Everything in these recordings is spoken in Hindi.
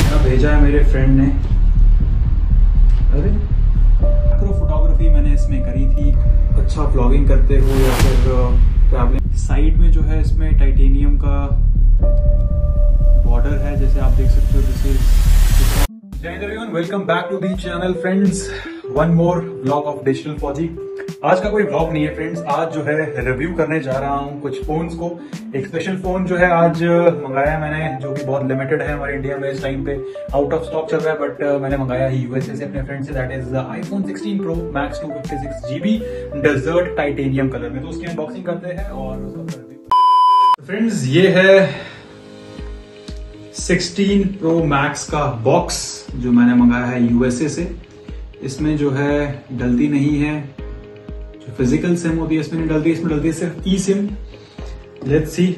यहाँ भेजा है मेरे फ्रेंड ने। अरे मैक्रो फोटोग्राफी मैंने इसमें करी थी, अच्छा व्लॉगिंग करते हुए या फिर ट्रैवलिंग। साइड में जो है इसमें टाइटेनियम का बॉर्डर है, जैसे आप देख सकते हो। This is Jai Hind everyone, welcome back to the channel friends. One more vlog of Digital Fauji. आज का कोई व्लॉग नहीं है फ्रेंड्स, आज जो है रिव्यू करने जा रहा हूँ कुछ फोन्स को। एक स्पेशल फोन जो है आज मंगाया है मैंने, जो कि बहुत लिमिटेड है हमारे इंडिया में इस टाइम पे, आउट ऑफ स्टॉक चल रहा है, बट मैंने मंगाया है यूएसए से अपने फ्रेंड से। That is iPhone 16 Pro Max 256GB desert titanium colour में। तो उसकी अनबॉक्सिंग करते हैं और फ्रेंड्स ये है 16 Pro Max का बॉक्स जो मैंने मंगाया है यूएसए से। इसमें जो है डलती नहीं है, जो फिजिकल सिम होती है इसमें नहीं डलती, इसमें डलती है सिर्फ ई सिम। लेट्स सी,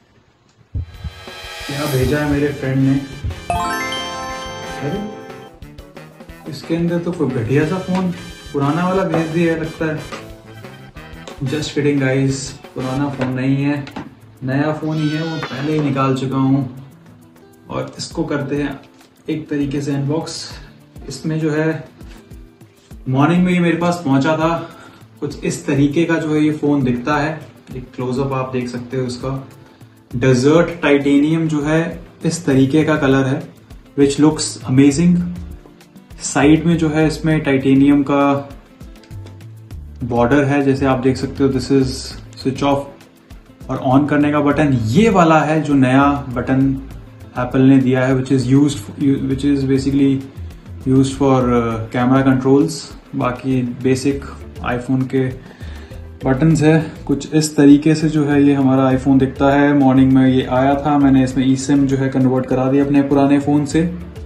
यहाँ भेजा है मेरे फ्रेंड ने। अरे इसके अंदर तो कोई घटिया सा फोन पुराना वाला भेज दिया है लगता है। जस्ट किडिंग गाइस, पुराना फोन नहीं है, नया फोन ही है, वो पहले ही निकाल चुका हूँ। और इसको करते हैं एक तरीके से अनबॉक्स। इसमें जो है मॉर्निंग में ये मेरे पास पहुंचा था, कुछ इस तरीके का जो है ये फोन दिखता है। एक क्लोजअप आप देख सकते हो इसका। डेजर्ट टाइटेनियम जो है इस तरीके का कलर है, विच लुक्स अमेजिंग। साइड में जो है इसमें टाइटेनियम का बॉर्डर है, जैसे आप देख सकते हो। दिस इज स्विच ऑफ और ऑन करने का बटन ये वाला है, जो नया बटन एप्पल ने दिया है, which is basically used for camera controls. बाकी बेसिक आईफोन के बटन्स है कुछ इस तरीके से। जो है ये हमारा आईफोन दिखता है। मॉर्निंग में ये आया था, मैंने इसमें ई सिम जो है कन्वर्ट करा दिया अपने पुराने फोन से,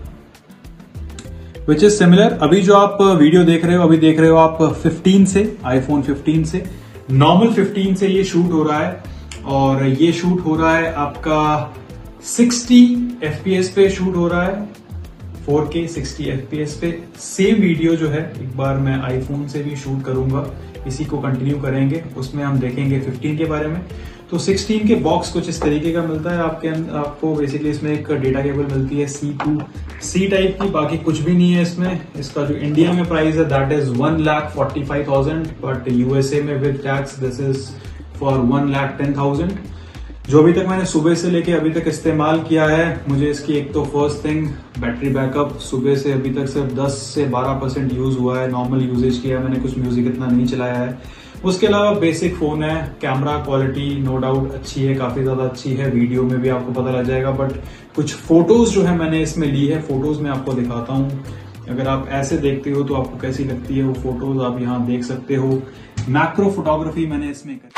विच इज सिमिलर। अभी जो आप वीडियो देख रहे हो, अभी देख रहे हो आप 15 से, आईफोन 15 से, नॉर्मल 15 से ये शूट हो रहा है। और ये शूट हो रहा है आपका 60 FPS पे शूट हो रहा है, 4K 60 FPS पे। सेम वीडियो जो है एक बार मैं आईफोन से भी शूट करूंगा, इसी को कंटिन्यू करेंगे, उसमें हम देखेंगे 15 के बारे में। तो 16 के बॉक्स कुछ इस तरीके का मिलता है आपको बेसिकली इसमें एक डेटा केबल मिलती है C2C टाइप की, बाकी कुछ भी नहीं है इसमें। इसका जो इंडिया में प्राइस है दैट इज 1,45,000, बट यूएसए में with tax this is for 1,10,000। जो अभी तक मैंने सुबह से लेके अभी तक इस्तेमाल किया है, मुझे इसकी एक तो फर्स्ट थिंग बैटरी बैकअप, सुबह से अभी तक सिर्फ 10 से 12% यूज हुआ है, नॉर्मल यूजेज किया है मैंने, कुछ म्यूजिक इतना नहीं चलाया है। उसके अलावा बेसिक फोन है। कैमरा क्वालिटी नो डाउट अच्छी है, काफी ज्यादा अच्छी है, वीडियो में भी आपको पता लग जाएगा। बट कुछ फोटोज जो है मैंने इसमें ली है, फोटोज में आपको दिखाता हूँ। अगर आप ऐसे देखते हो तो आपको कैसी लगती है वो फोटोज, आप यहाँ देख सकते हो। मैक्रो फोटोग्राफी मैंने इसमें करी।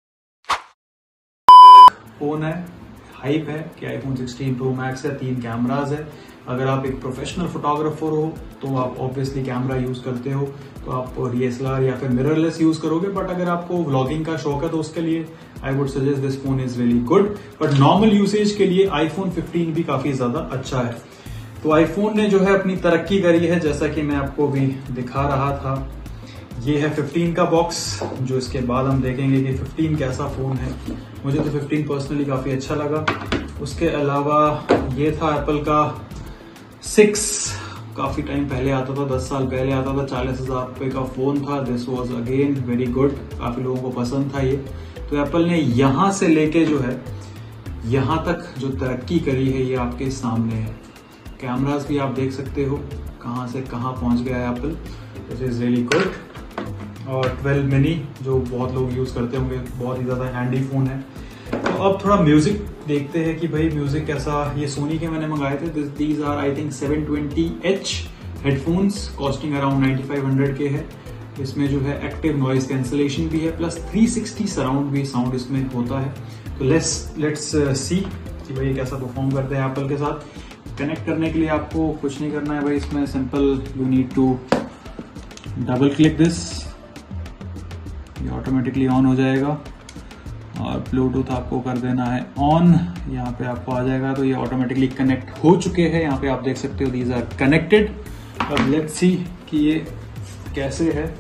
फोन है, हाइप है कि iPhone 16 Pro Max है, 3 कैमराज है। अगर आप एक प्रोफेशनल फोटोग्राफर हो तो आप ऑब्वियसली कैमरा यूज करते हो, तो आप DSLR या फिर मिररलेस यूज करोगे। बट अगर आपको व्लॉगिंग का शौक है तो उसके लिए I would suggest this phone is really good. But normal usage के लिए iPhone 15 भी काफी ज्यादा अच्छा है। तो आईफोन ने जो है अपनी तरक्की करी है, जैसा कि मैं आपको भी दिखा रहा था। ये है 15 का बॉक्स, जो इसके बाद हम देखेंगे कि 15 कैसा फोन है। मुझे तो 15 पर्सनली काफी अच्छा लगा। उसके अलावा ये था एप्पल का 6, काफी टाइम पहले आता था, 10 साल पहले आता था, 40,000 रुपए का फोन था। This was again very good, काफी लोगों को पसंद था ये। तो एप्पल ने यहां से लेके जो है यहां तक जो तरक्की करी है ये आपके सामने है। कैमरास भी आप देख सकते हो कहां से कहां पहुंच गया है Apple, this is really good. और 12 मिनी जो बहुत लोग यूज करते होंगे, बहुत ही ज्यादा हैंडी फोन है। तो अब थोड़ा म्यूजिक देखते हैं कि भाई म्यूजिक कैसा। ये सोनी के मैंने मंगाए थे, these are I think 720H headphones, costing around 9500 के है। इसमें जो है एक्टिव नॉइज कैंसिलेशन भी है, प्लस 360 सराउंड भी साउंड इसमें होता है। तो लेट्स सी कि भाई कैसा परफॉर्म करते हैं एप्पल के साथ। कनेक्ट करने के लिए आपको कुछ नहीं करना है भाई, इसमें simple you need to double click this, ये ऑटोमेटिकली ऑन हो जाएगा। और ब्लूटूथ आपको कर देना है ऑन, यहाँ पे आपको आ जाएगा। तो ये ऑटोमेटिकली कनेक्ट हो चुके हैं, यहाँ पे आप देख सकते हो दीज आर कनेक्टेड। अब लेट्स सी कि ये कैसे है।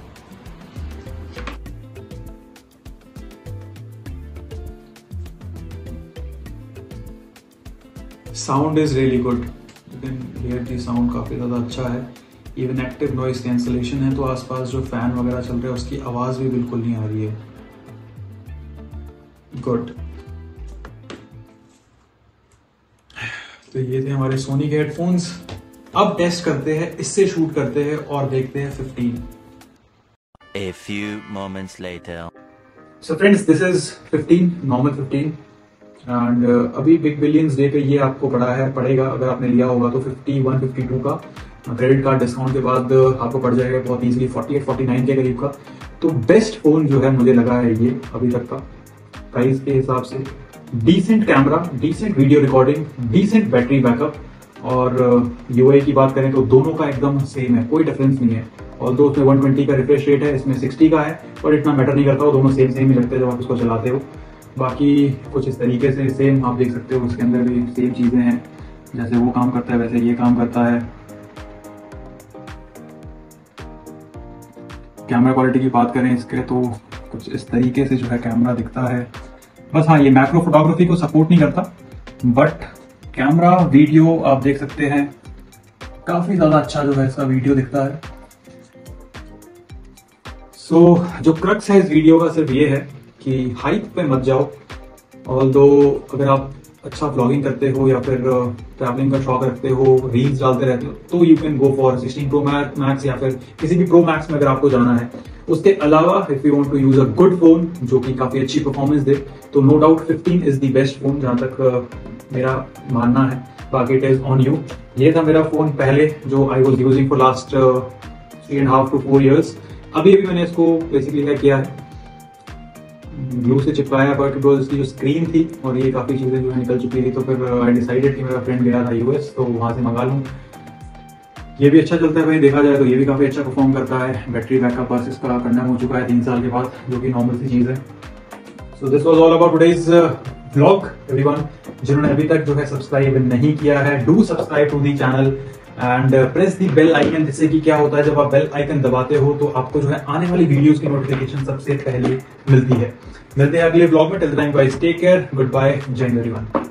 Sound is really good, you can hear the sound काफ़ी ज़्यादा अच्छा है। इवन एक्टिव नॉइस कैंसलेशन है, तो आसपास जो फैन वगैरह चल रहा है उसकी आवाज़ भी बिल्कुल नहीं आ रही है। गुड। तो ये थे हमारे सोनी के हेडफोन्स। अब टेस्ट करते हैं, इससे शूट करते हैं और देखते हैं 15। A few moments later. So friends, this is 15, normal 15 and अभी बिग बिलियंस डे पे ये आपको पड़ेगा अगर आपने लिया होगा तो 51, 52 का क्रेडिट कार्ड डिस्काउंट के बाद आपको पड़ जाएगा बहुत इजीली 48, 49 के करीब का। तो बेस्ट फोन जो है मुझे लगा है ये अभी तक का प्राइस के हिसाब से। Decent camera, decent video recording, decent battery backup और यूआई की बात करें तो दोनों का एकदम सेम है, कोई डिफरेंस नहीं है। और दो उसमें 120 का रिफ्रेश रेट है, इसमें 60 का है, और इतना मैटर नहीं करता, वो दोनों सेम ही लगते हैं जब आप इसको चलाते हो। बाकी कुछ इस तरीके से सेम आप देख सकते हो, उसके अंदर भी सेम चीजें हैं, जैसे वो काम करता है वैसे ये काम करता है। कैमरा क्वालिटी की बात करें इसके तो कुछ इस तरीके से जो है कैमरा दिखता है। बस हाँ, ये मैक्रो फोटोग्राफी को सपोर्ट नहीं करता, बट कैमरा वीडियो आप देख सकते हैं काफी ज्यादा अच्छा जो है इसका वीडियो दिखता है। सो जो क्रक्स है इस वीडियो का सिर्फ ये है कि हाइप पे मत जाओ। ऑल्दो अगर आप अच्छा व्लॉगिंग करते हो या फिर ट्रैवलिंग का शौक रखते हो, रील्स डालते रहते हो, तो you can go for 16 pro max या फिर किसी भी प्रो मैक्स में अगर आपको जाना है। उसके अलावा if you want to use a good phone जो कि काफी अच्छी परफॉर्मेंस दे, तो no doubt 15 is the best phone जहां तक मेरा मानना है। बाकी इट इज ऑन यू। ये था मेरा फोन पहले जो I was using for last 3.5 to 4 years। अभी मैंने इसको बेसिकली क्या किया है, ग्लू से चिपकाया, बट बिकॉज इसकी जो स्क्रीन थी और ये काफी चीजें जो है निकल चुकी थी, तो फिर आई डिसाइडेड कि मेरा फ्रेंड गया था यूएस, तो वहां से मंगा लूँ। ये भी अच्छा चलता है भाई, देखा जाए तो ये भी काफी अच्छा परफॉर्म करता है। बैटरी बैकअप बस इसका कंडम हो चुका है 3 साल के बाद, जो कि नॉर्मल सी चीज है। So this was all about today's vlog. Everyone जिन्होंने अभी तक जो है सब्सक्राइब नहीं किया है, do subscribe to the channel and press the bell icon, जिससे कि क्या होता है जब आप बेल आइकन दबाते हो तो आपको जो है आने वाली वीडियोस की नोटिफिकेशन सबसे पहले मिलती है। मिलते हैं अगले व्लॉग में। Till the time guys, take care, good bye, Jai Hind everyone.